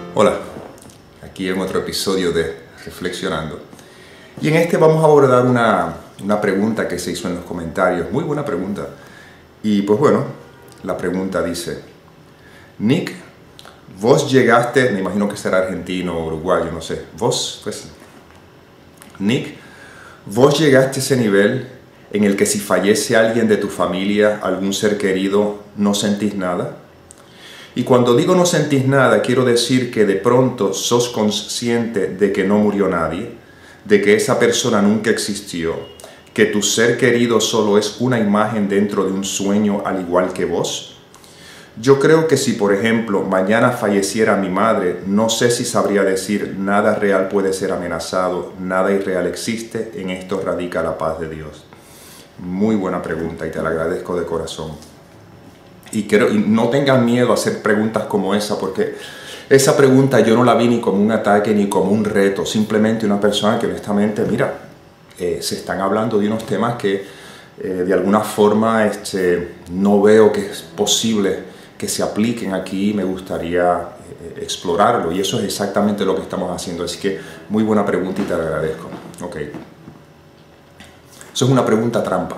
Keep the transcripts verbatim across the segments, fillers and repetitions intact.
Hola, aquí en otro episodio de Reflexionando. Y en este vamos a abordar una, una pregunta que se hizo en los comentarios. Muy buena pregunta. Y pues bueno, la pregunta dice: Nick, vos llegaste, me imagino que será argentino o uruguayo, no sé. Vos, pues, Nick, vos llegaste a ese nivel en el que si fallece alguien de tu familia, algún ser querido, no sentís nada. Y cuando digo no sentís nada, quiero decir que de pronto sos consciente de que no murió nadie, de que esa persona nunca existió, que tu ser querido solo es una imagen dentro de un sueño al igual que vos. Yo creo que si, por ejemplo, mañana falleciera mi madre, no sé si sabría decir nada real puede ser amenazado, nada irreal existe, en esto radica la paz de Dios. Muy buena pregunta y te la agradezco de corazón. Y, quiero, y no tengan miedo a hacer preguntas como esa, porque esa pregunta yo no la vi ni como un ataque ni como un reto, simplemente una persona que honestamente, mira, eh, se están hablando de unos temas que eh, de alguna forma este, no veo que es posible que se apliquen aquí y me gustaría eh, explorarlo, y eso es exactamente lo que estamos haciendo, así que muy buena pregunta y te la agradezco. Ok. Eso es una pregunta trampa.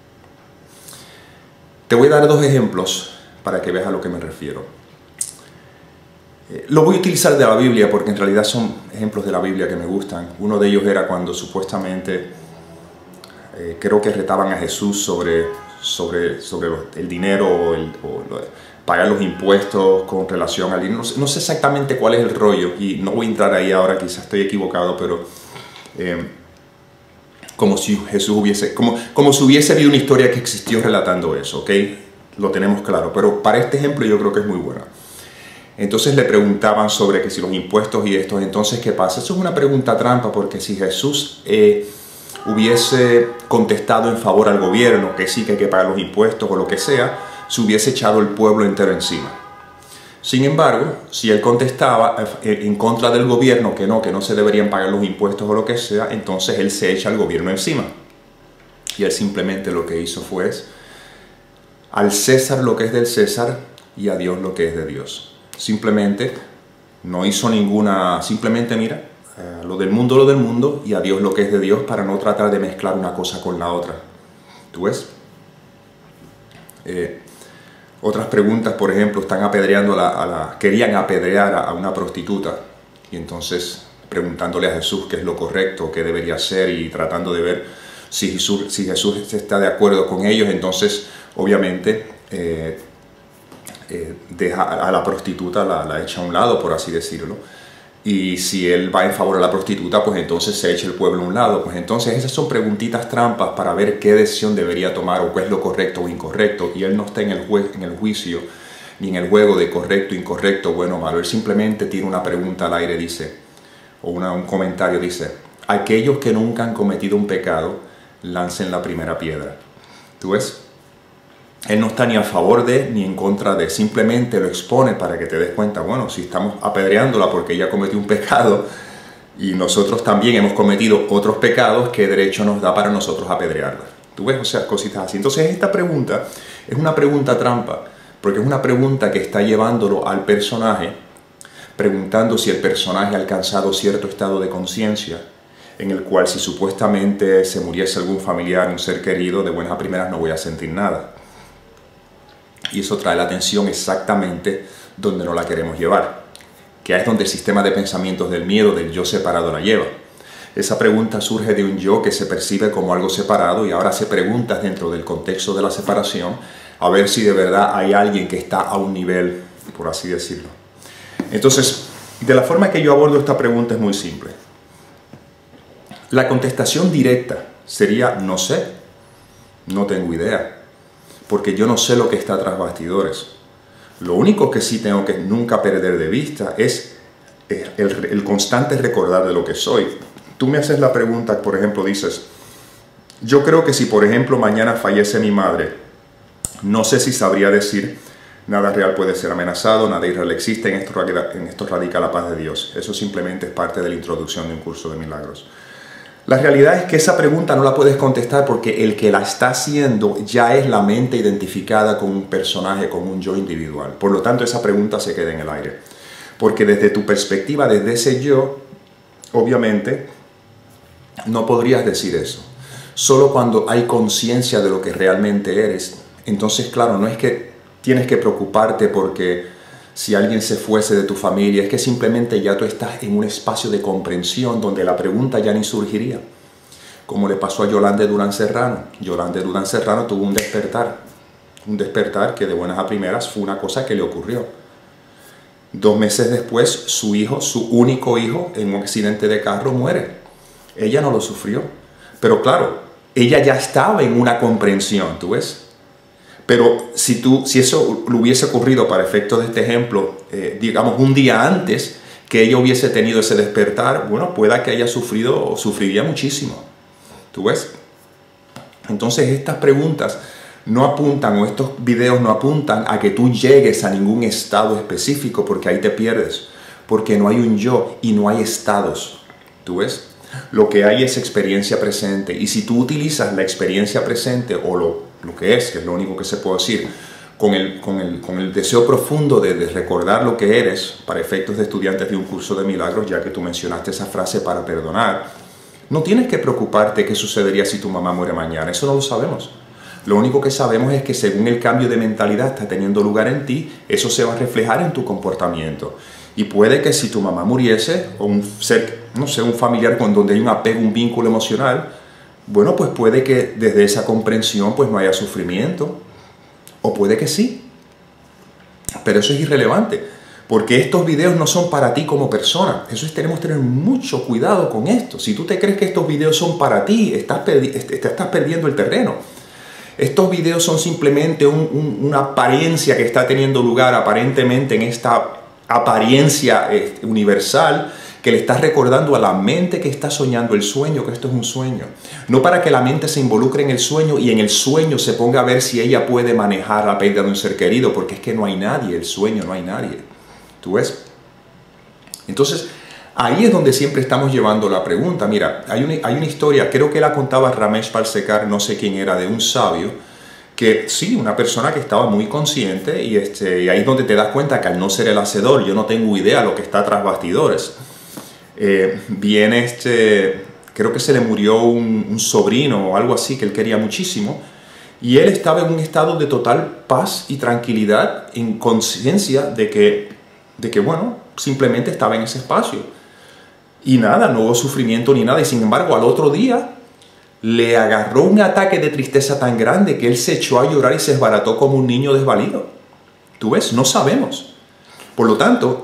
Te voy a dar dos ejemplos para que veas a lo que me refiero. Eh, lo voy a utilizar de la Biblia porque en realidad son ejemplos de la Biblia que me gustan. Uno de ellos era cuando supuestamente eh, creo que retaban a Jesús sobre, sobre, sobre el dinero o, el, o lo, pagar los impuestos con relación al dinero. No sé, no sé exactamente cuál es el rollo y no voy a entrar ahí ahora, quizás estoy equivocado, pero eh, como si Jesús hubiese, como, como si hubiese habido una historia que existió relatando eso, ¿ok? Lo tenemos claro, pero para este ejemplo yo creo que es muy buena. Entonces le preguntaban sobre que si los impuestos y estos, entonces ¿qué pasa? Eso es una pregunta trampa, porque si Jesús eh, hubiese contestado en favor al gobierno, que sí que hay que pagar los impuestos o lo que sea, se hubiese echado el pueblo entero encima. Sin embargo, si él contestaba en contra del gobierno que no, que no se deberían pagar los impuestos o lo que sea, entonces él se echa al gobierno encima. Y él simplemente lo que hizo fue al César lo que es del César y a Dios lo que es de Dios. Simplemente no hizo ninguna, simplemente mira, eh, lo del mundo lo del mundo y a Dios lo que es de Dios, para no tratar de mezclar una cosa con la otra. ¿Tú ves? Eh, Otras preguntas, por ejemplo, están apedreando a la, a la, querían apedrear a, a una prostituta, y entonces preguntándole a Jesús qué es lo correcto, qué debería hacer, y tratando de ver si Jesús, si Jesús está de acuerdo con ellos. Entonces obviamente eh, eh, deja a la prostituta, la, la echa a un lado, por así decirlo, y si él va en favor de la prostituta, pues entonces se echa el pueblo a un lado. Pues entonces esas son preguntitas trampas para ver qué decisión debería tomar o qué es lo correcto o incorrecto, y él no está en el, jue en el juicio ni en el juego de correcto, incorrecto, bueno o malo. Él simplemente tiene una pregunta al aire, dice, o una, un comentario, dice: aquellos que nunca han cometido un pecado, lancen la primera piedra. ¿Tú ves? Él no está ni a favor de ni en contra de, simplemente lo expone para que te des cuenta, bueno, si estamos apedreándola porque ella cometió un pecado y nosotros también hemos cometido otros pecados, ¿qué derecho nos da para nosotros apedrearla? ¿Tú ves? O sea, cositas así. Entonces esta pregunta es una pregunta trampa, porque es una pregunta que está llevándolo al personaje, preguntando si el personaje ha alcanzado cierto estado de conciencia, en el cual si supuestamente se muriese algún familiar, un ser querido, de buenas a primeras no voy a sentir nada. Y eso trae la atención exactamente donde no la queremos llevar, que es donde el sistema de pensamientos del miedo, del yo separado, la lleva. Esa pregunta surge de un yo que se percibe como algo separado, y ahora se pregunta dentro del contexto de la separación a ver si de verdad hay alguien que está a un nivel, por así decirlo. Entonces, de la forma que yo abordo esta pregunta es muy simple. La contestación directa sería: no sé, no tengo idea, porque yo no sé lo que está tras bastidores. Lo único que sí tengo que nunca perder de vista es el, el, el constante recordar de lo que soy. Tú me haces la pregunta, por ejemplo, dices: yo creo que si, por ejemplo, mañana fallece mi madre, no sé si sabría decir nada real puede ser amenazado, nada irreal existe, en esto, en esto radica la paz de Dios. Eso simplemente es parte de la introducción de un curso de milagros. La realidad es que esa pregunta no la puedes contestar porque el que la está haciendo ya es la mente identificada con un personaje, con un yo individual. Por lo tanto, esa pregunta se queda en el aire. Porque desde tu perspectiva, desde ese yo, obviamente, no podrías decir eso. Solo cuando hay conciencia de lo que realmente eres. Entonces, claro, no es que tienes que preocuparte porque si alguien se fuese de tu familia, es que simplemente ya tú estás en un espacio de comprensión donde la pregunta ya ni surgiría. Como le pasó a Yolanda Durán Serrano. Yolanda Durán Serrano tuvo un despertar. Un despertar que de buenas a primeras fue una cosa que le ocurrió. Dos meses después, su hijo, su único hijo, en un accidente de carro muere. Ella no lo sufrió. Pero claro, ella ya estaba en una comprensión, ¿tú ves? Pero si, tú, si eso le hubiese ocurrido para efectos de este ejemplo, eh, digamos un día antes que ella hubiese tenido ese despertar, bueno, pueda que haya sufrido o sufriría muchísimo. ¿Tú ves? Entonces estas preguntas no apuntan, o estos videos no apuntan a que tú llegues a ningún estado específico, porque ahí te pierdes. Porque no hay un yo y no hay estados. ¿Tú ves? Lo que hay es experiencia presente. Y si tú utilizas la experiencia presente, o lo, lo que es, que es lo único que se puede decir, con el, con el, con el deseo profundo de, de recordar lo que eres, para efectos de estudiantes de un curso de milagros, ya que tú mencionaste esa frase para perdonar, no tienes que preocuparte qué sucedería si tu mamá muere mañana. Eso no lo sabemos. Lo único que sabemos es que según el cambio de mentalidad está teniendo lugar en ti, eso se va a reflejar en tu comportamiento. Y puede que si tu mamá muriese, o un ser, no sé, un familiar con donde hay un apego, un vínculo emocional, bueno, pues puede que desde esa comprensión pues no haya sufrimiento, o puede que sí. Pero eso es irrelevante, porque estos videos no son para ti como persona. Eso es, tenemos que tener mucho cuidado con esto. Si tú te crees que estos videos son para ti, estás, perdi te estás perdiendo el terreno. Estos videos son simplemente un, un, una apariencia que está teniendo lugar aparentemente en esta apariencia eh, universal, que le estás recordando a la mente que está soñando el sueño, que esto es un sueño. No para que la mente se involucre en el sueño y en el sueño se ponga a ver si ella puede manejar la pérdida de un ser querido, porque es que no hay nadie, el sueño no hay nadie. ¿Tú ves? Entonces, ahí es donde siempre estamos llevando la pregunta. Mira, hay una, hay una historia, creo que la contaba Ramesh Balsekar, no sé quién era, de un sabio, que sí, una persona que estaba muy consciente, y, este, y ahí es donde te das cuenta que al no ser el hacedor, yo no tengo idea de lo que está tras bastidores. Eh, viene este, creo que se le murió un, un sobrino o algo así que él quería muchísimo, y él estaba en un estado de total paz y tranquilidad, en conciencia de que, de que, bueno, simplemente estaba en ese espacio. Y nada, no hubo sufrimiento ni nada, y sin embargo al otro día le agarró un ataque de tristeza tan grande que él se echó a llorar y se desbarató como un niño desvalido. ¿Tú ves? No sabemos. Por lo tanto,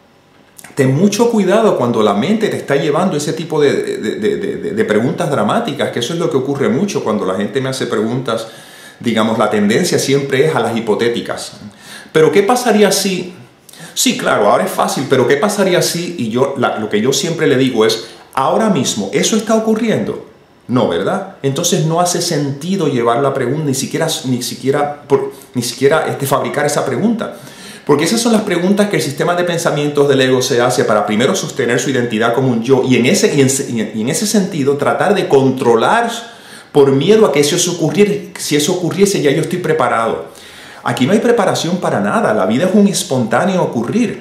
ten mucho cuidado cuando la mente te está llevando ese tipo de, de, de, de, de preguntas dramáticas, que eso es lo que ocurre mucho cuando la gente me hace preguntas. Digamos, la tendencia siempre es a las hipotéticas. Pero ¿qué pasaría si? Sí, claro, ahora es fácil, pero ¿qué pasaría si? Y yo, la, lo que yo siempre le digo es, ahora mismo, ¿eso está ocurriendo? No, ¿verdad? Entonces no hace sentido llevar la pregunta, ni siquiera, ni siquiera, por, ni siquiera este, fabricar esa pregunta. Porque esas son las preguntas que el sistema de pensamientos del ego se hace para primero sostener su identidad como un yo, y en ese, y en, y en ese sentido tratar de controlar por miedo a que eso ocurriera. Si eso ocurriese, ya yo estoy preparado. Aquí no hay preparación para nada, la vida es un espontáneo ocurrir.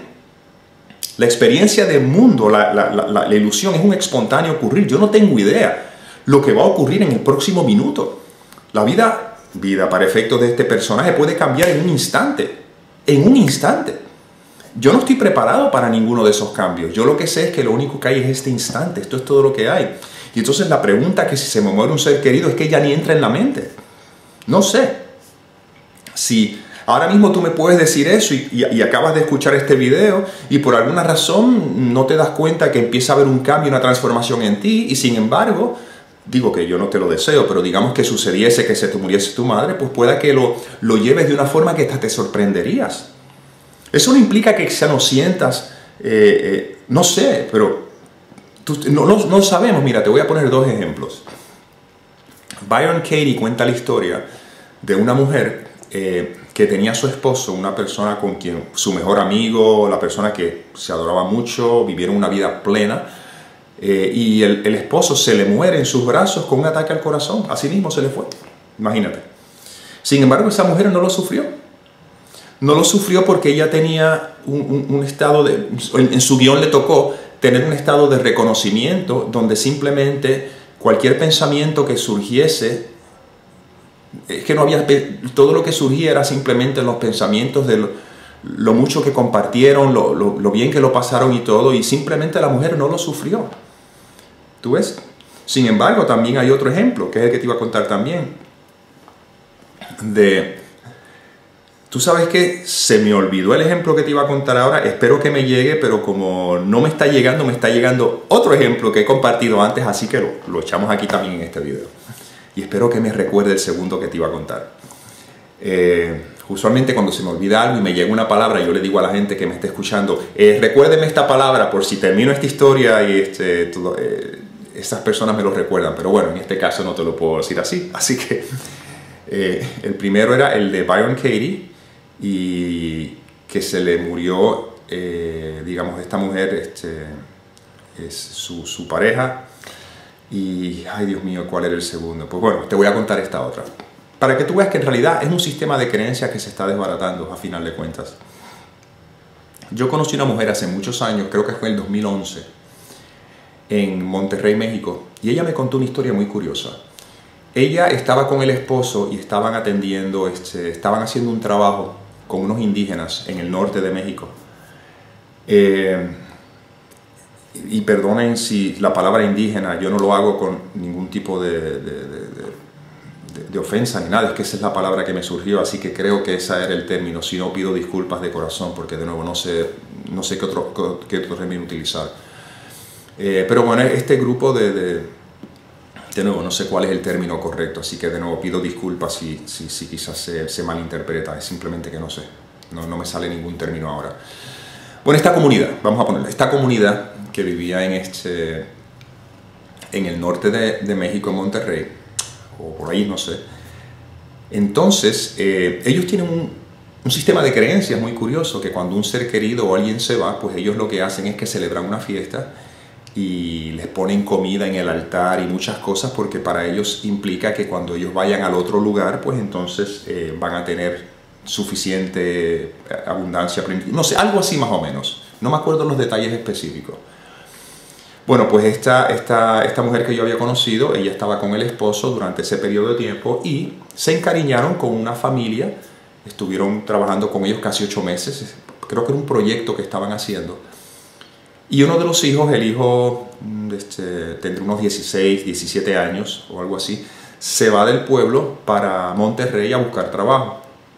La experiencia del mundo, la, la, la, la ilusión es un espontáneo ocurrir. Yo no tengo idea lo que va a ocurrir en el próximo minuto. La vida, vida para efectos de este personaje puede cambiar en un instante, en un instante. Yo no estoy preparado para ninguno de esos cambios. Yo lo que sé es que lo único que hay es este instante, esto es todo lo que hay. Y entonces la pregunta que si se me muere un ser querido es que ya ni entra en la mente. No sé. Si ahora mismo tú me puedes decir eso y, y, y acabas de escuchar este video y por alguna razón no te das cuenta que empieza a haber un cambio, una transformación en ti, y sin embargo, digo que yo no te lo deseo, pero digamos que sucediese que se te muriese tu madre, pues pueda que lo, lo lleves de una forma que hasta te sorprenderías. Eso no implica que ya no sientas, eh, eh, no sé, pero tú, no, no, no sabemos. Mira, te voy a poner dos ejemplos. Byron Katie cuenta la historia de una mujer eh, que tenía a su esposo, una persona con quien, su mejor amigo, la persona que se adoraba mucho, vivieron una vida plena. Eh, y el, el esposo se le muere en sus brazos con un ataque al corazón. Así mismo se le fue. Imagínate. Sin embargo, esa mujer no lo sufrió. no lo sufrió porque ella tenía un, un, un estado de... En, en su guión le tocó tener un estado de reconocimiento donde simplemente cualquier pensamiento que surgiese, es que no había... Todo lo que surgía era simplemente los pensamientos de lo, lo mucho que compartieron, lo, lo, lo bien que lo pasaron y todo, y simplemente la mujer no lo sufrió. ¿Tú ves? Sin embargo, también hay otro ejemplo, que es el que te iba a contar también, de... Tú sabes que se me olvidó el ejemplo que te iba a contar ahora, espero que me llegue, pero como no me está llegando, me está llegando otro ejemplo que he compartido antes, así que lo, lo echamos aquí también en este video. Y espero que me recuerde el segundo que te iba a contar. Eh, usualmente cuando se me olvida algo y me llega una palabra, yo le digo a la gente que me está escuchando, eh, recuérdeme esta palabra por si termino esta historia y este, todo, eh, estas personas me lo recuerdan, pero bueno, en este caso no te lo puedo decir así. Así que eh, el primero era el de Byron Katie, y que se le murió, eh, digamos, esta mujer, este, es su, su pareja, y, ay Dios mío, ¿cuál era el segundo? Pues bueno, te voy a contar esta otra, para que tú veas que en realidad es un sistema de creencias que se está desbaratando a final de cuentas. Yo conocí una mujer hace muchos años, creo que fue en el dos mil once, en Monterrey, México, y ella me contó una historia muy curiosa. Ella estaba con el esposo y estaban atendiendo, este, estaban haciendo un trabajo con unos indígenas en el norte de México. Eh, y perdonen si la palabra indígena, yo no lo hago con ningún tipo de, de, de, de, de ofensa ni nada, es que esa es la palabra que me surgió, así que creo que ese era el término. Si no, pido disculpas de corazón, porque de nuevo no sé, no sé qué otro, qué otro término utilizar. Eh, pero bueno, este grupo de... de De nuevo, no sé cuál es el término correcto, así que de nuevo pido disculpas si, si, si quizás se, se malinterpreta, es simplemente que no sé, no, no me sale ningún término ahora. Bueno, esta comunidad, vamos a ponerla, esta comunidad que vivía en, este, en el norte de, de México, en Monterrey, o por ahí, no sé, entonces eh, ellos tienen un, un sistema de creencias muy curioso, que cuando un ser querido o alguien se va, pues ellos lo que hacen es que celebran una fiesta, y les ponen comida en el altar y muchas cosas, porque para ellos implica que cuando ellos vayan al otro lugar, pues entonces eh, van a tener suficiente abundancia, no sé, algo así más o menos. No me acuerdo los detalles específicos. Bueno, pues esta, esta, esta mujer que yo había conocido, ella estaba con el esposo durante ese periodo de tiempo y se encariñaron con una familia, estuvieron trabajando con ellos casi ocho meses, creo que era un proyecto que estaban haciendo. Y uno de los hijos, el hijo este, tendrá unos dieciséis, diecisiete años o algo así, se va del pueblo para Monterrey a buscar trabajo.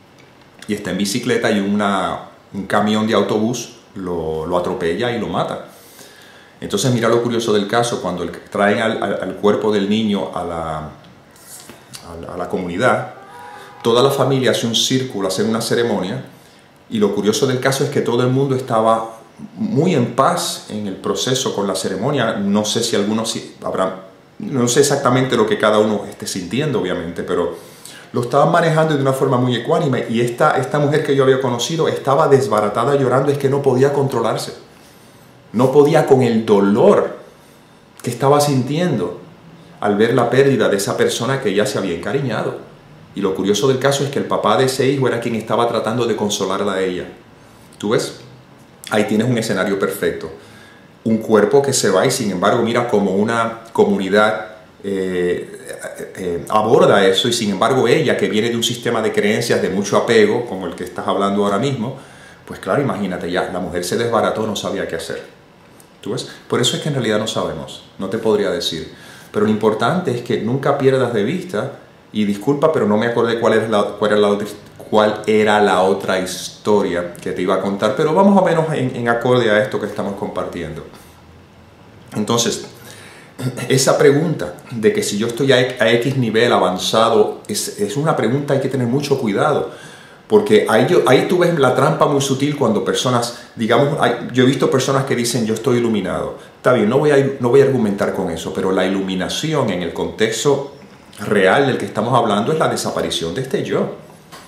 Y está en bicicleta y una, un camión de autobús lo, lo atropella y lo mata. Entonces mira lo curioso del caso, cuando el, traen al, al, al cuerpo del niño a la, a, la, a la comunidad, toda la familia hace un círculo, hace una ceremonia, y lo curioso del caso es que todo el mundo estaba muy en paz en el proceso con la ceremonia. No sé si algunos habrán, no sé exactamente lo que cada uno esté sintiendo, obviamente, pero lo estaban manejando de una forma muy ecuánime, y esta, esta mujer que yo había conocido estaba desbaratada llorando, es que no podía controlarse, no podía con el dolor que estaba sintiendo al ver la pérdida de esa persona que ella se había encariñado. Y lo curioso del caso es que el papá de ese hijo era quien estaba tratando de consolarla a ella. ¿Tú ves? Ahí tienes un escenario perfecto. Un cuerpo que se va y sin embargo mira como una comunidad eh, eh, aborda eso, y sin embargo ella, que viene de un sistema de creencias de mucho apego, como el que estás hablando ahora mismo, pues claro, imagínate ya, la mujer se desbarató, no sabía qué hacer. ¿Tú ves? Por eso es que en realidad no sabemos, no te podría decir. Pero lo importante es que nunca pierdas de vista, y disculpa, pero no me acordé cuál era la, cuál era la otra cuál era la otra historia que te iba a contar, pero vamos a menos en, en acorde a esto que estamos compartiendo. Entonces, esa pregunta de que si yo estoy a, a X nivel avanzado, es, es una pregunta, hay que tener mucho cuidado, porque ahí, yo, ahí tú ves la trampa muy sutil cuando personas, digamos, hay, yo he visto personas que dicen yo estoy iluminado. Está bien, no voy, a, no voy a argumentar con eso, pero la iluminación en el contexto real del que estamos hablando es la desaparición de este yo.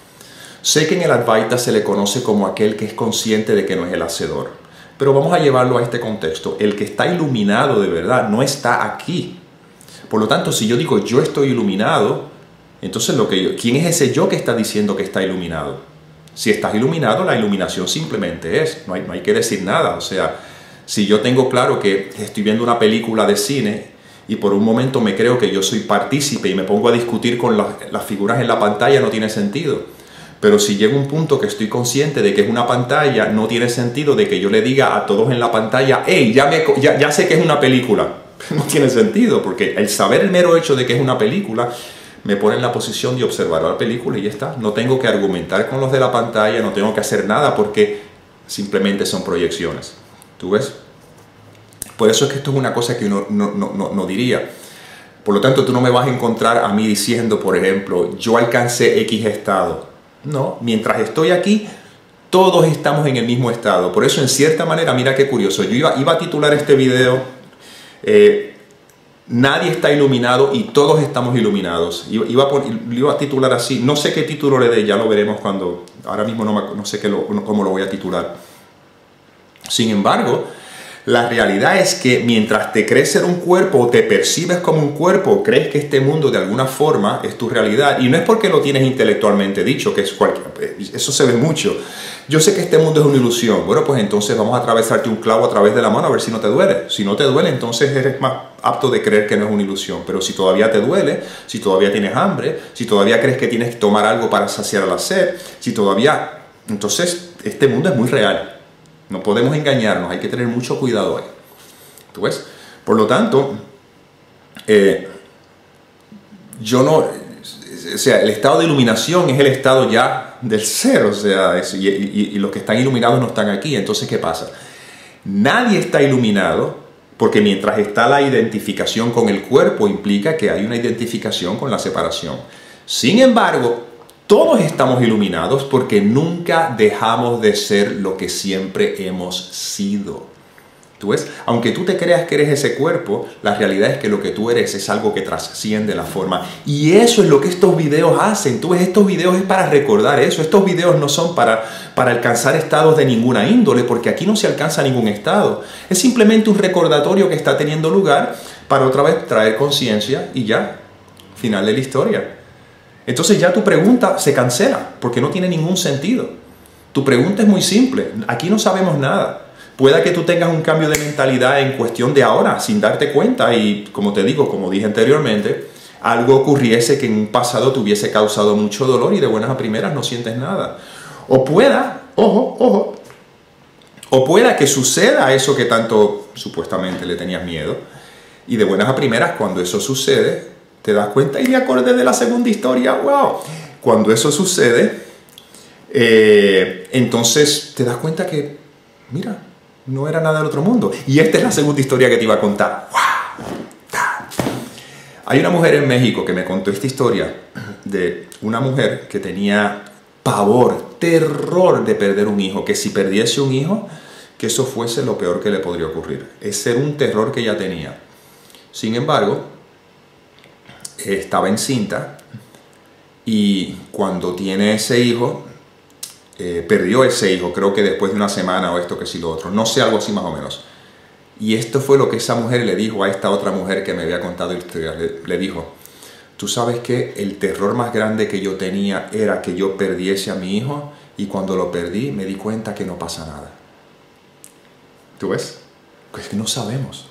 Sé que en el Advaita se le conoce como aquel que es consciente de que no es el hacedor, pero vamos a llevarlo a este contexto. El que está iluminado de verdad no está aquí. Por lo tanto, si yo digo yo estoy iluminado, entonces lo que yo, ¿quién es ese yo que está diciendo que está iluminado? Si estás iluminado, la iluminación simplemente es, no hay, no hay que decir nada. O sea, si yo tengo claro que estoy viendo una película de cine y por un momento me creo que yo soy partícipe y me pongo a discutir con las, las figuras en la pantalla, no tiene sentido. Pero si llega un punto que estoy consciente de que es una pantalla, no tiene sentido de que yo le diga a todos en la pantalla, hey, ya, me, ya, ya sé que es una película. No tiene sentido, porque el saber el mero hecho de que es una película me pone en la posición de observar la película y ya está. No tengo que argumentar con los de la pantalla, no tengo que hacer nada porque simplemente son proyecciones. ¿Tú ves? Por eso es que esto es una cosa que uno no, no, no, no diría. Por lo tanto, tú no me vas a encontrar a mí diciendo, por ejemplo, yo alcancé X estado. No, mientras estoy aquí, todos estamos en el mismo estado. Por eso, en cierta manera, mira qué curioso. Yo iba, iba a titular este video... Eh, Nadie está iluminado y todos estamos iluminados. Iba a, poner, iba a titular así. No sé qué título le dé, ya lo veremos cuando... Ahora mismo no, me, no sé qué lo, cómo lo voy a titular. Sin embargo, la realidad es que mientras te crees ser un cuerpo o te percibes como un cuerpo, crees que este mundo de alguna forma es tu realidad. Y no es porque lo tienes intelectualmente dicho, que es cualquier, eso se ve mucho. Yo sé que este mundo es una ilusión. Bueno, pues entonces vamos a atravesarte un clavo a través de la mano a ver si no te duele. Si no te duele, entonces eres más apto de creer que no es una ilusión. Pero si todavía te duele, si todavía tienes hambre, si todavía crees que tienes que tomar algo para saciar la sed, si todavía... Entonces, este mundo es muy real. No podemos engañarnos, hay que tener mucho cuidado ahí. ¿Tú ves? Por lo tanto, eh, yo no... O sea, el estado de iluminación es el estado ya del ser, o sea, es, y, y, y los que están iluminados no están aquí. Entonces, ¿qué pasa? Nadie está iluminado porque mientras está la identificación con el cuerpo implica que hay una identificación con la separación. Sin embargo, todos estamos iluminados porque nunca dejamos de ser lo que siempre hemos sido. ¿Tú ves? Aunque tú te creas que eres ese cuerpo, la realidad es que lo que tú eres es algo que trasciende la forma. Y eso es lo que estos videos hacen. Tú ves, estos videos es para recordar eso. Estos videos no son para, para alcanzar estados de ninguna índole, porque aquí no se alcanza ningún estado. Es simplemente un recordatorio que está teniendo lugar para otra vez traer conciencia y ya, final de la historia. Entonces ya tu pregunta se cancela, porque no tiene ningún sentido. Tu pregunta es muy simple. Aquí no sabemos nada. Pueda que tú tengas un cambio de mentalidad en cuestión de ahora, sin darte cuenta, y como te digo, como dije anteriormente, algo ocurriese que en un pasado te hubiese causado mucho dolor y de buenas a primeras no sientes nada. O pueda, ojo, ojo, o pueda que suceda eso que tanto supuestamente le tenías miedo, y de buenas a primeras cuando eso sucede, te das cuenta, y me acordé de la segunda historia, wow, cuando eso sucede, eh, entonces te das cuenta que, mira, no era nada del otro mundo. Y esta es la segunda historia que te iba a contar. ¡Wow! Hay una mujer en México que me contó esta historia de una mujer que tenía pavor, terror de perder un hijo, que si perdiese un hijo, que eso fuese lo peor que le podría ocurrir. Ese era un terror que ella tenía. Sin embargo, estaba encinta y cuando tiene ese hijo, Eh, perdió ese hijo, creo que después de una semana o esto que sí lo otro, no sé, algo así más o menos. Y esto fue lo que esa mujer le dijo a esta otra mujer que me había contado la historia. Le, le dijo, tú sabes que el terror más grande que yo tenía era que yo perdiese a mi hijo, y cuando lo perdí me di cuenta que no pasa nada. ¿Tú ves? Pues que no sabemos.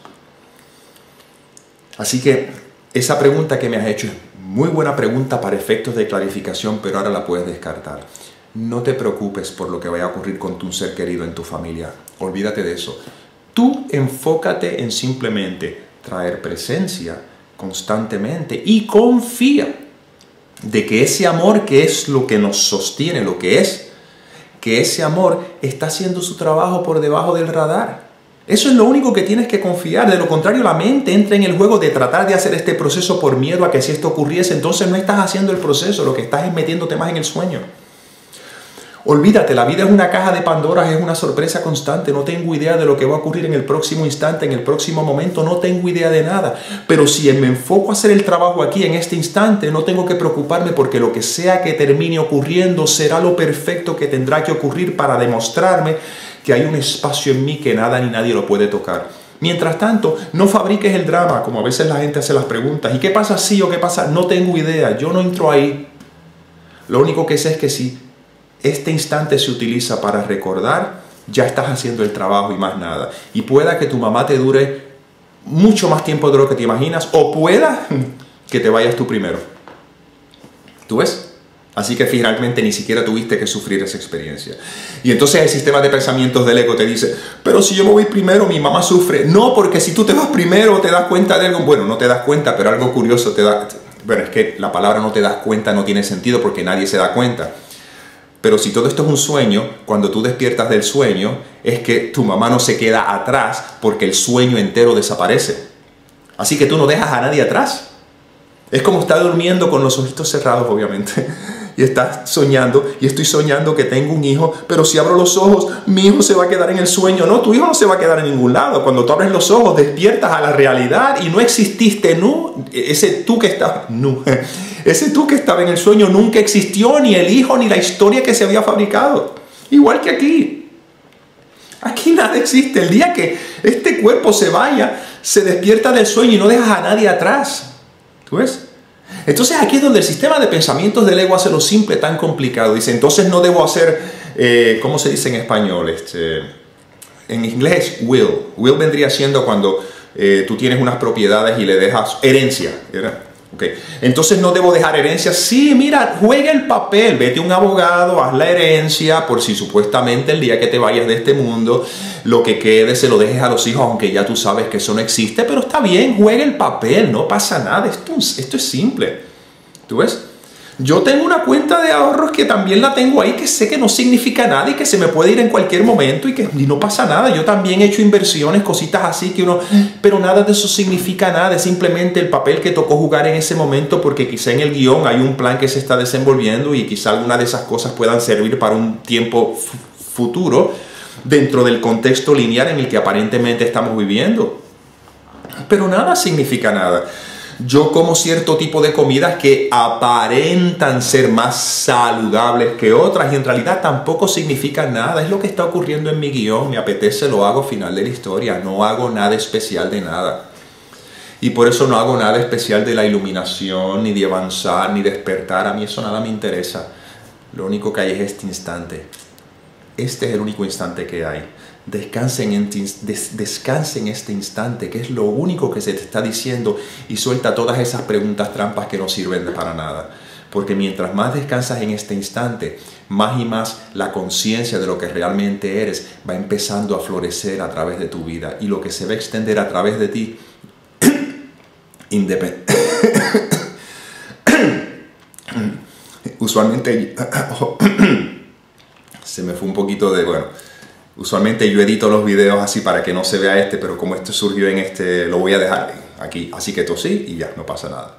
Así que esa pregunta que me has hecho es muy buena pregunta para efectos de clarificación, pero ahora la puedes descartar. No te preocupes por lo que vaya a ocurrir con tu ser querido en tu familia. Olvídate de eso. Tú enfócate en simplemente traer presencia constantemente y confía de que ese amor, que es lo que nos sostiene, lo que es, que ese amor está haciendo su trabajo por debajo del radar. Eso es lo único que tienes que confiar. De lo contrario, la mente entra en el juego de tratar de hacer este proceso por miedo a que si esto ocurriese, entonces no estás haciendo el proceso, lo que estás es metiéndote más en el sueño. Olvídate, la vida es una caja de Pandora, es una sorpresa constante. No tengo idea de lo que va a ocurrir en el próximo instante, en el próximo momento, no tengo idea de nada. Pero si me enfoco a hacer el trabajo aquí, en este instante, no tengo que preocuparme porque lo que sea que termine ocurriendo será lo perfecto que tendrá que ocurrir para demostrarme que hay un espacio en mí que nada ni nadie lo puede tocar. Mientras tanto, no fabriques el drama, como a veces la gente hace las preguntas. ¿Y qué pasa si o qué pasa? No tengo idea, yo no entro ahí. Lo único que sé es que sí. este instante se utiliza para recordar, ya estás haciendo el trabajo y más nada. Y pueda que tu mamá te dure mucho más tiempo de lo que te imaginas, o pueda que te vayas tú primero. ¿Tú ves? Así que finalmente ni siquiera tuviste que sufrir esa experiencia. Y entonces el sistema de pensamientos del ego te dice, pero si yo me voy primero, mi mamá sufre. No, porque si tú te vas primero, te das cuenta de algo. Bueno, no te das cuenta, pero algo curioso te da... Bueno, es que la palabra no te das cuenta no tiene sentido porque nadie se da cuenta. Pero si todo esto es un sueño, cuando tú despiertas del sueño, es que tu mamá no se queda atrás porque el sueño entero desaparece. Así que tú no dejas a nadie atrás. Es como estar durmiendo con los ojitos cerrados, obviamente. Y estás soñando, y estoy soñando que tengo un hijo, pero si abro los ojos, mi hijo se va a quedar en el sueño. No, tu hijo no se va a quedar en ningún lado. Cuando tú abres los ojos, despiertas a la realidad y no exististe, no, ese tú que estaba, no, ese tú que estaba en el sueño nunca existió, ni el hijo, ni la historia que se había fabricado. Igual que aquí. Aquí nada existe. El día que este cuerpo se vaya, se despierta del sueño y no dejas a nadie atrás. ¿Tú ves? Entonces aquí es donde el sistema de pensamientos del ego hace lo simple tan complicado. Dice, entonces no debo hacer, eh, ¿cómo se dice en español? Este, en inglés, will. Will vendría siendo cuando eh, tú tienes unas propiedades y le dejas herencia, ¿verdad? Okay. Entonces no debo dejar herencia. Sí, mira, juega el papel, vete a un abogado, haz la herencia, por si supuestamente el día que te vayas de este mundo, lo que quede se lo dejes a los hijos, aunque ya tú sabes que eso no existe, pero está bien, juega el papel, no pasa nada, esto, esto es simple. ¿Tú ves? Yo tengo una cuenta de ahorros que también la tengo ahí, que sé que no significa nada y que se me puede ir en cualquier momento y que y no pasa nada. Yo también he hecho inversiones, cositas así que uno... Pero nada de eso significa nada, es simplemente el papel que tocó jugar en ese momento porque quizá en el guión hay un plan que se está desenvolviendo y quizá alguna de esas cosas puedan servir para un tiempo futuro dentro del contexto lineal en el que aparentemente estamos viviendo. Pero nada significa nada. Yo como cierto tipo de comidas que aparentan ser más saludables que otras y en realidad tampoco significan nada. Es lo que está ocurriendo en mi guión. Me apetece, lo hago, final de la historia. No hago nada especial de nada. Y por eso no hago nada especial de la iluminación, ni de avanzar, ni despertar. A mí eso nada me interesa. Lo único que hay es este instante. Este es el único instante que hay. Descansen en, des, descanse en este instante, que es lo único que se te está diciendo, y suelta todas esas preguntas trampas que no sirven para nada. Porque mientras más descansas en este instante, más y más la conciencia de lo que realmente eres va empezando a florecer a través de tu vida. Y lo que se va a extender a través de ti, independiente. Usualmente... se me fue un poquito de... bueno... Usualmente yo edito los videos así para que no se vea este, pero como este surgió en este, lo voy a dejar aquí. Así que tosí y ya, no pasa nada.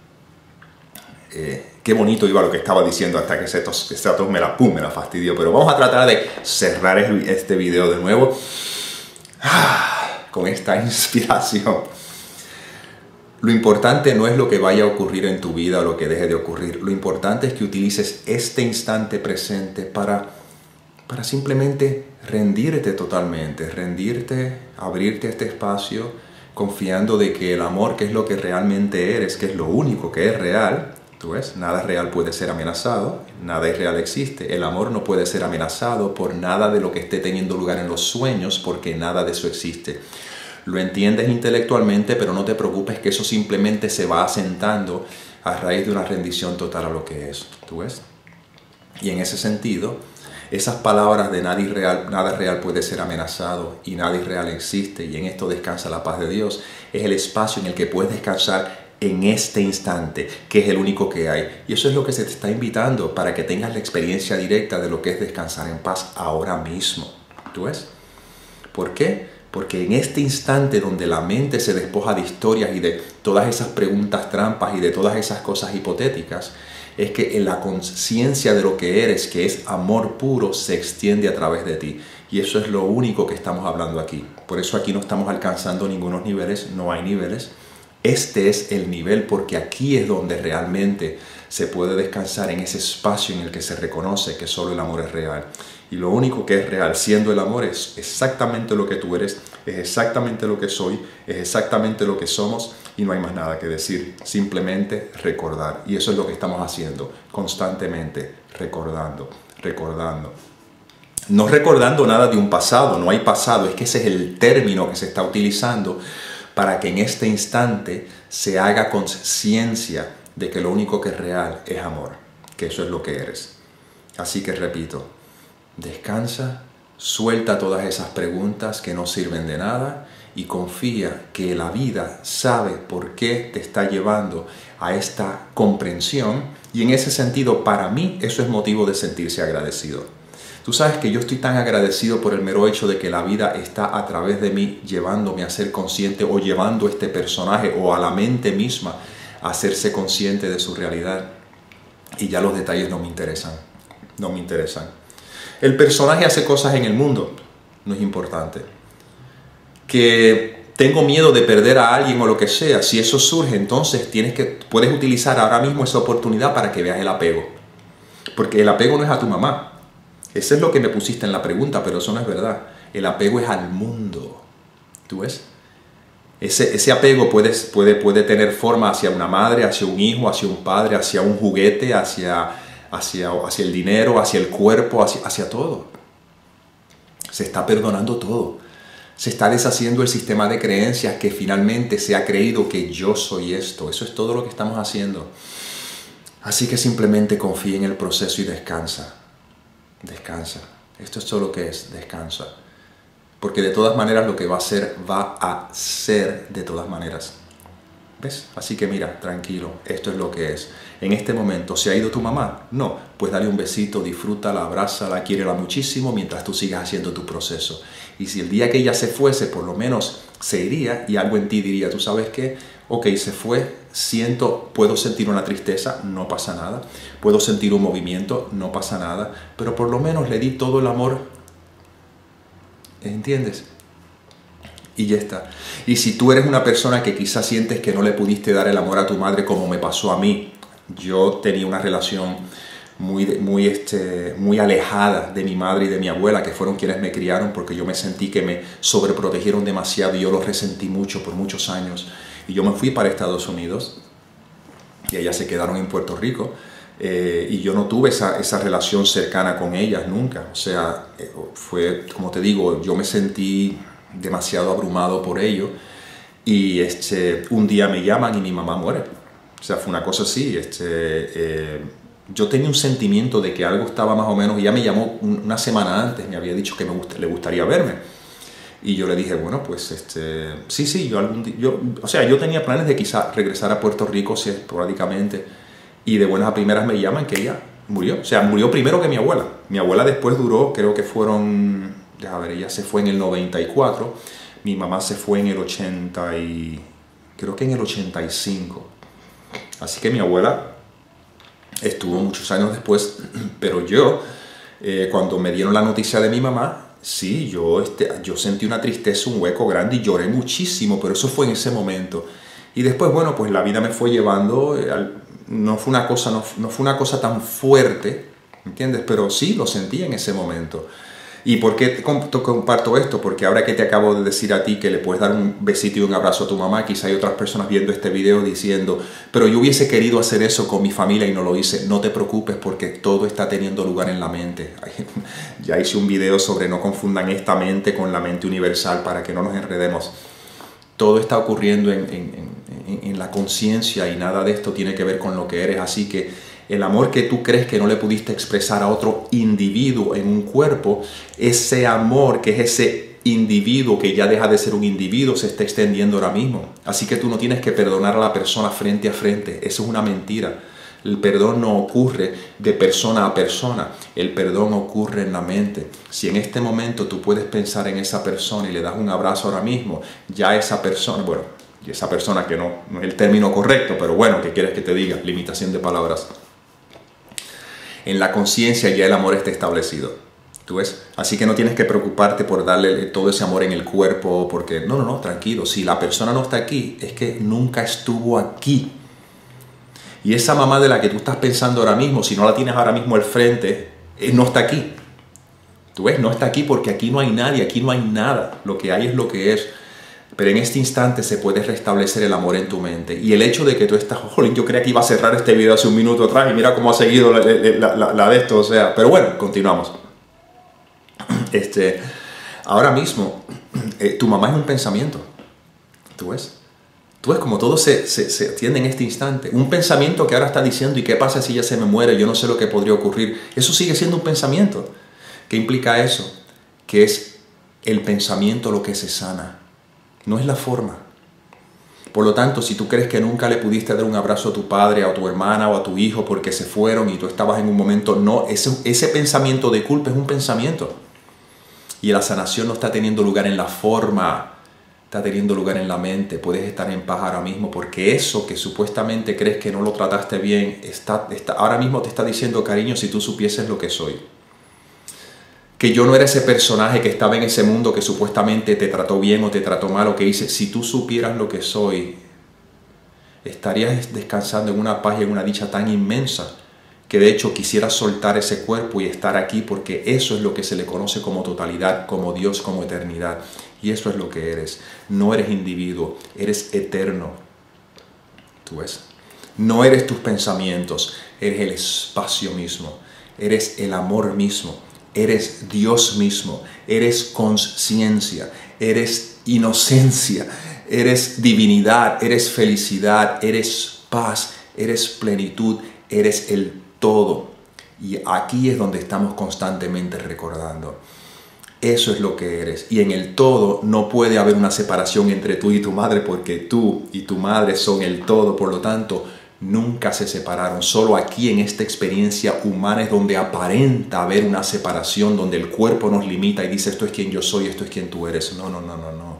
Eh, qué bonito iba lo que estaba diciendo hasta que esa tos, esa tos me la, pum, me la fastidió. Pero vamos a tratar de cerrar este video de nuevo ah, con esta inspiración. Lo importante no es lo que vaya a ocurrir en tu vida o lo que deje de ocurrir. Lo importante es que utilices este instante presente para... para simplemente rendirte totalmente, rendirte, abrirte a este espacio, confiando de que el amor, que es lo que realmente eres, que es lo único que es real, tú ves, nada real puede ser amenazado, nada irreal existe, el amor no puede ser amenazado por nada de lo que esté teniendo lugar en los sueños, porque nada de eso existe. Lo entiendes intelectualmente, pero no te preocupes que eso simplemente se va asentando a raíz de una rendición total a lo que es, tú ves. Y en ese sentido, esas palabras de nada irreal, nada real puede ser amenazado y nada irreal existe y en esto descansa la paz de Dios, es el espacio en el que puedes descansar en este instante, que es el único que hay. Y eso es lo que se te está invitando para que tengas la experiencia directa de lo que es descansar en paz ahora mismo. ¿Tú ves? ¿Por qué? Porque en este instante donde la mente se despoja de historias y de todas esas preguntas trampas y de todas esas cosas hipotéticas, es que en la conciencia de lo que eres, que es amor puro, se extiende a través de ti. Y eso es lo único que estamos hablando aquí. Por eso aquí no estamos alcanzando ningunos niveles, no hay niveles. Este es el nivel porque aquí es donde realmente se puede descansar en ese espacio en el que se reconoce que solo el amor es real. Y lo único que es real siendo el amor es exactamente lo que tú eres, es exactamente lo que soy, es exactamente lo que somos y no hay más nada que decir, simplemente recordar. Y eso es lo que estamos haciendo constantemente, recordando, recordando. No recordando nada de un pasado, no hay pasado, es que ese es el término que se está utilizando para que en este instante se haga conciencia de que lo único que es real es amor, que eso es lo que eres. Así que repito, descansa, suelta todas esas preguntas que no sirven de nada y confía que la vida sabe por qué te está llevando a esta comprensión, y en ese sentido para mí eso es motivo de sentirse agradecido. Tú sabes que yo estoy tan agradecido por el mero hecho de que la vida está a través de mí llevándome a ser consciente, o llevando a este personaje o a la mente misma a hacerse consciente de su realidad, y ya los detalles no me interesan, no me interesan. El personaje hace cosas en el mundo, no es importante. Que tengo miedo de perder a alguien o lo que sea, si eso surge, entonces tienes que, puedes utilizar ahora mismo esa oportunidad para que veas el apego. Porque el apego no es a tu mamá. Eso es lo que me pusiste en la pregunta, pero eso no es verdad. El apego es al mundo. ¿Tú ves? Ese, ese apego puede, puede, puede tener forma hacia una madre, hacia un hijo, hacia un padre, hacia un juguete, hacia, hacia, hacia el dinero, hacia el cuerpo, hacia, hacia todo. Se está perdonando todo. Se está deshaciendo el sistema de creencias que finalmente se ha creído que yo soy esto. Eso es todo lo que estamos haciendo. Así que simplemente confía en el proceso y descansa. Descansa. Esto es todo lo que es, descansa. Porque de todas maneras lo que va a ser, va a ser de todas maneras. ¿Ves? Así que mira, tranquilo, esto es lo que es. En este momento, ¿se ha ido tu mamá? No, pues dale un besito, disfrútala, abrázala, quiérela muchísimo mientras tú sigas haciendo tu proceso. Y si el día que ella se fuese, por lo menos se iría, y algo en ti diría, ¿tú sabes qué? Ok, se fue, siento, puedo sentir una tristeza, no pasa nada. Puedo sentir un movimiento, no pasa nada. Pero por lo menos le di todo el amor. ¿Entiendes? Y ya está. Y si tú eres una persona que quizás sientes que no le pudiste dar el amor a tu madre como me pasó a mí, yo tenía una relación muy, muy, este, muy alejada de mi madre y de mi abuela, que fueron quienes me criaron, porque yo me sentí que me sobreprotegieron demasiado y yo los resentí mucho por muchos años. Y yo me fui para Estados Unidos y ellas se quedaron en Puerto Rico. Eh, y yo no tuve esa, esa relación cercana con ellas nunca. O sea, eh, fue, como te digo, yo me sentí demasiado abrumado por ello, y este, un día me llaman y mi mamá muere. O sea, fue una cosa así. Este, eh, yo tenía un sentimiento de que algo estaba más o menos, y ella me llamó una semana antes, me había dicho que me gust le gustaría verme. Y yo le dije, bueno, pues este, sí, sí, yo algún día, yo, o sea, yo tenía planes de quizá regresar a Puerto Rico, si esporádicamente, y de buenas a primeras me llaman que ella murió. O sea, murió primero que mi abuela. Mi abuela después duró, creo que fueron, déjame ver, ella se fue en el noventa y cuatro, mi mamá se fue en el ochenta y, creo que en el ochenta y cinco. Así que mi abuela estuvo muchos años después, pero yo, eh, cuando me dieron la noticia de mi mamá, sí, yo, este, yo sentí una tristeza, un hueco grande, y lloré muchísimo, pero eso fue en ese momento. Y después, bueno, pues la vida me fue llevando, eh, al, no, fue una cosa, no, no fue una cosa tan fuerte, ¿entiendes? Pero sí lo sentí en ese momento. ¿Y por qué te comparto esto? Porque ahora que te acabo de decir a ti que le puedes dar un besito y un abrazo a tu mamá, quizá hay otras personas viendo este video diciendo, pero yo hubiese querido hacer eso con mi familia y no lo hice. No te preocupes, porque todo está teniendo lugar en la mente. Ya hice un video sobre no confundan esta mente con la mente universal para que no nos enredemos. Todo está ocurriendo en, en, en, en la conciencia, y nada de esto tiene que ver con lo que eres. Así que el amor que tú crees que no le pudiste expresar a otro individuo en un cuerpo, ese amor que es ese individuo que ya deja de ser un individuo, se está extendiendo ahora mismo. Así que tú no tienes que perdonar a la persona frente a frente. Eso es una mentira. El perdón no ocurre de persona a persona. El perdón ocurre en la mente. Si en este momento tú puedes pensar en esa persona y le das un abrazo ahora mismo, ya esa persona, bueno, y esa persona que no, no es el término correcto, pero bueno, ¿qué quieres que te diga? Limitación de palabras. En la conciencia ya el amor está establecido. ¿Tú ves? Así que no tienes que preocuparte por darle todo ese amor en el cuerpo, porque no, no, no, tranquilo. Si la persona no está aquí, es que nunca estuvo aquí. Y esa mamá de la que tú estás pensando ahora mismo, si no la tienes ahora mismo al frente, no está aquí. ¿Tú ves? No está aquí porque aquí no hay nadie, aquí no hay nada. Lo que hay es lo que es. pero en este instante se puede restablecer el amor en tu mente. Y el hecho de que tú estás, jolín, yo creía que iba a cerrar este video hace un minuto atrás y mira cómo ha seguido la, la, la, la de esto, o sea, pero bueno, continuamos. Este, ahora mismo, eh, tu mamá es un pensamiento, ¿tú ves? Tú ves como todo se, se, se atiende en este instante. Un pensamiento que ahora está diciendo, ¿y qué pasa si ella se me muere? Yo no sé lo que podría ocurrir. Eso sigue siendo un pensamiento. ¿Qué implica eso? Que es el pensamiento lo que se sana. No es la forma. Por lo tanto, si tú crees que nunca le pudiste dar un abrazo a tu padre, a tu hermana o a tu hijo porque se fueron y tú estabas en un momento, no, ese, ese pensamiento de culpa es un pensamiento. Y la sanación no está teniendo lugar en la forma, está teniendo lugar en la mente. Puedes estar en paz ahora mismo porque eso que supuestamente crees que no lo trataste bien, está, está, ahora mismo te está diciendo, cariño, si tú supieses lo que soy. Que yo no era ese personaje que estaba en ese mundo que supuestamente te trató bien o te trató mal o que dice, si tú supieras lo que soy, estarías descansando en una paz y en una dicha tan inmensa que de hecho quisieras soltar ese cuerpo y estar aquí porque eso es lo que se le conoce como totalidad, como Dios, como eternidad. Y eso es lo que eres. No eres individuo, eres eterno. ¿Tú ves? No eres tus pensamientos, eres el espacio mismo, eres el amor mismo. Eres Dios mismo, eres conciencia, eres inocencia, eres divinidad, eres felicidad, eres paz, eres plenitud, eres el todo. Y aquí es donde estamos constantemente recordando. Eso es lo que eres. Y en el todo no puede haber una separación entre tú y tu madre porque tú y tu madre son el todo. Por lo tanto, nunca se separaron. Solo aquí en esta experiencia humana es donde aparenta haber una separación, donde el cuerpo nos limita y dice esto es quien yo soy, esto es quien tú eres. No, no, no, no, no.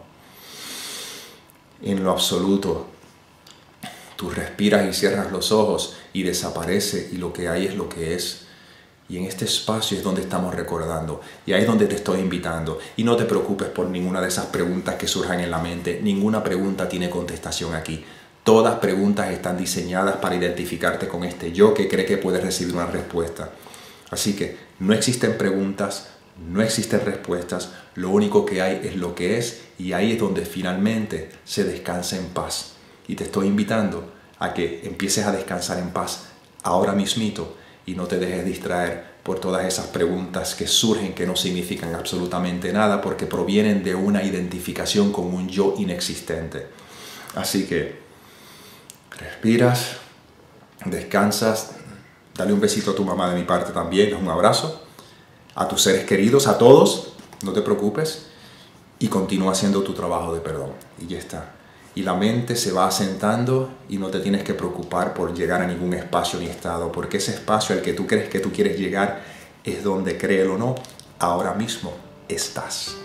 En lo absoluto, tú respiras y cierras los ojos y desaparece y lo que hay es lo que es. Y en este espacio es donde estamos recordando. Y ahí es donde te estoy invitando. Y no te preocupes por ninguna de esas preguntas que surjan en la mente. Ninguna pregunta tiene contestación aquí. Todas preguntas están diseñadas para identificarte con este yo que cree que puede recibir una respuesta. Así que no existen preguntas, no existen respuestas. Lo único que hay es lo que es. Y ahí es donde finalmente se descansa en paz. Y te estoy invitando a que empieces a descansar en paz ahora mismito. Y no te dejes distraer por todas esas preguntas que surgen que no significan absolutamente nada porque provienen de una identificación con un yo inexistente. Así que respiras, descansas, dale un besito a tu mamá de mi parte también, un abrazo, a tus seres queridos, a todos, no te preocupes y continúa haciendo tu trabajo de perdón. Y ya está. Y la mente se va asentando y no te tienes que preocupar por llegar a ningún espacio ni estado, porque ese espacio al que tú crees que tú quieres llegar es donde, créelo o no, ahora mismo estás.